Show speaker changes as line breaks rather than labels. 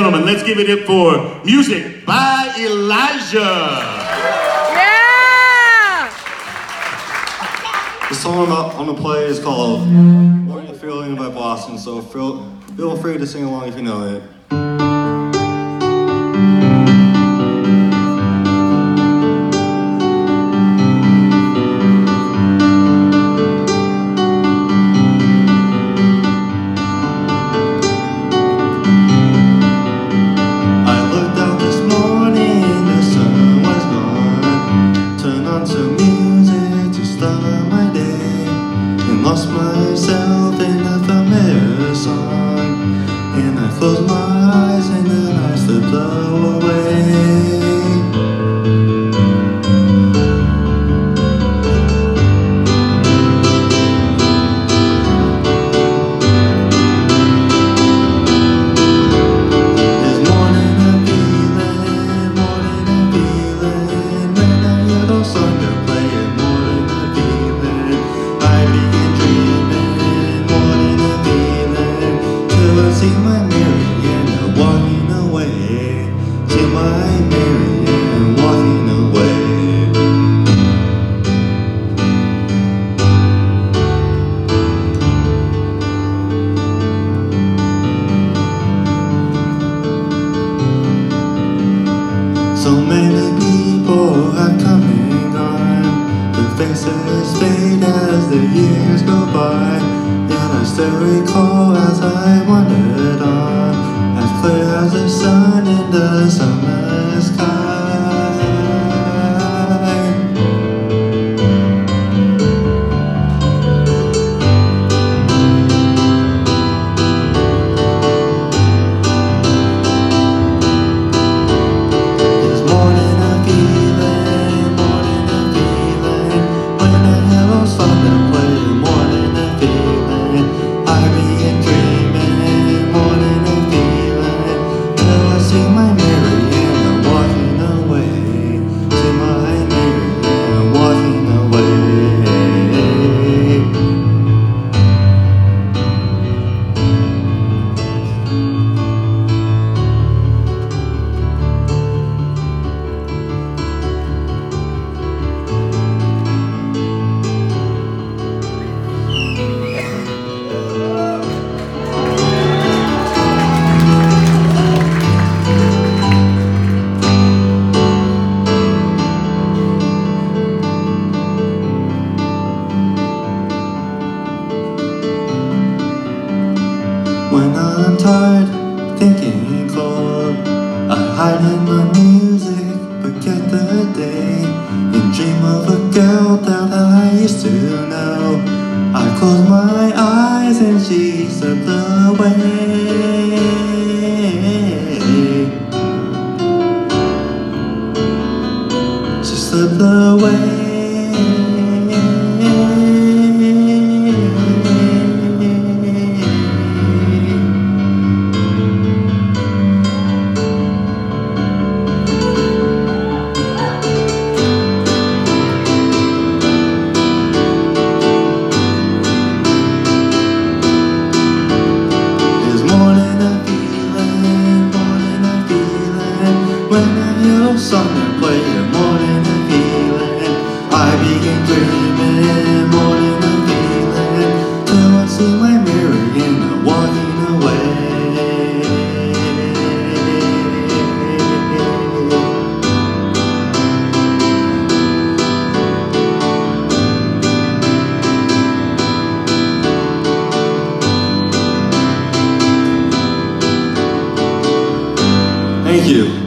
gentlemen, let's give it up for Music by Elijah.
Yeah!
The song I'm going to play is called What You Feeling by Boston, so feel free to sing along if you know it. Lost myself in a familiar song, and I closed my eyes and then I slipped away. There's more than a feeling, when I hear those songs they're playing. More than a feeling, I begin see my Marianne walking away. See my Marianne walking away. So many people have come and gone. Their faces fade as the years go by. Yet I still recall as I wandered on, as clear as the sun in the summer sky. There's more than a feeling, when I hear those songs that play. More than a feeling, I begin dreaming. More than a feeling, till I see my Marianne walking away. See my Marianne walking away. When I'm tired, thinking cold, I hide in my music, forget the day, and dream of a girl that I used to know. I close my eyes and she slipped away. She slipped away. When I hear those songs that play, more than a feeling, I begin dreaming. More than a feeling, till I see my Marianne walking away. Thank you.